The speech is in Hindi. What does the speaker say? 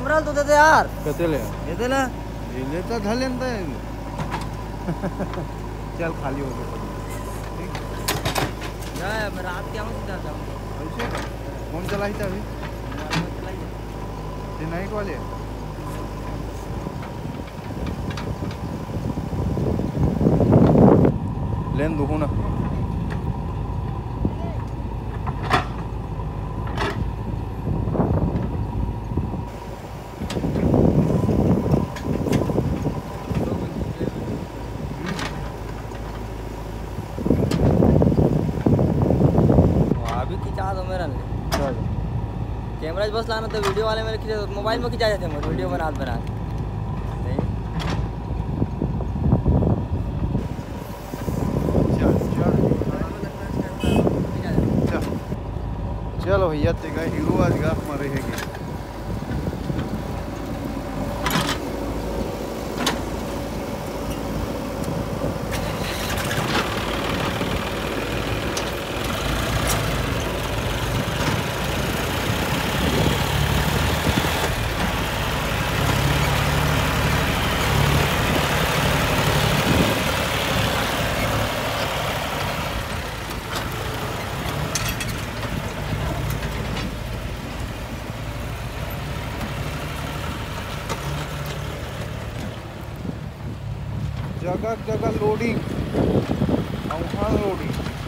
कैमरा तो दे दे यार। कहते ले दे दे ले। ये लेता था लेता है। चल खाली हो गया जा मैं रात क्या हूँ सीधा जाऊँ। ऐसे कौन चलाई था अभी? ये नाइट वाले लेन दुखू ना खिंचा दो मेरा कैमरा बस लाना तो वीडियो वाले मेरे खींचे मोबाइल में खिंचा जाते हैं वीडियो बना नहीं। चलो भैया तेगा हीरो आज गा हमारे है जगह जगह लोडिंग लोडिंग